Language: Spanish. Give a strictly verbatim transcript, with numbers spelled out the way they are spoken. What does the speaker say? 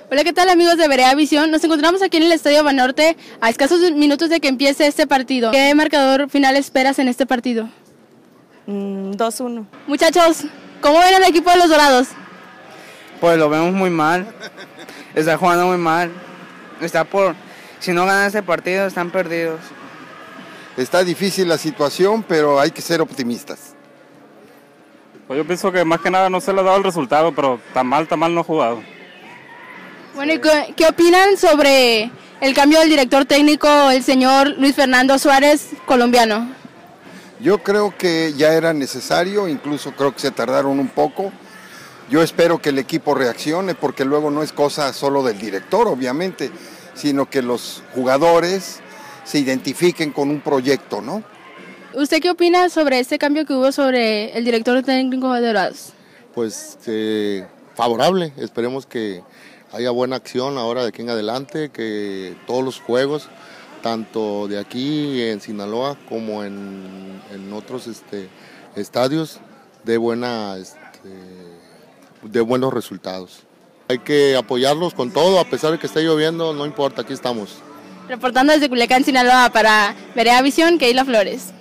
Hola, ¿qué tal amigos de Vereda Visión? Nos encontramos aquí en el Estadio Banorte a escasos minutos de que empiece este partido. ¿Qué marcador final esperas en este partido? Mm, dos uno. Muchachos, ¿cómo ven al equipo de los Dorados? Pues lo vemos muy mal, está jugando muy mal, está por, si no ganan este partido están perdidos. Está difícil la situación, pero hay que ser optimistas. Pues yo pienso que más que nada no se le ha dado el resultado, pero tan mal, tan mal no ha jugado. Bueno, ¿y qué, qué opinan sobre el cambio del director técnico, el señor Luis Fernando Suárez, colombiano? Yo creo que ya era necesario, incluso creo que se tardaron un poco. Yo espero que el equipo reaccione, porque luego no es cosa solo del director, obviamente, sino que los jugadores se identifiquen con un proyecto, ¿no? ¿Usted qué opina sobre este cambio que hubo sobre el director técnico de Dorados? Pues eh, favorable, esperemos que haya buena acción ahora de aquí en adelante, que todos los juegos, tanto de aquí en Sinaloa como en, en otros este, estadios, de, buena, este, de buenos resultados. Hay que apoyarlos con todo, a pesar de que esté lloviendo, no importa, aquí estamos. Reportando desde Culiacán, Sinaloa, para Vereda Visión, Keila Flores.